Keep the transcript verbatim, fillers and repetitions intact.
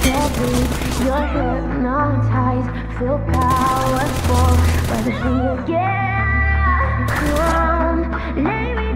your beat. You're hypnotized, feel powerful by the thing you get. Come, lay me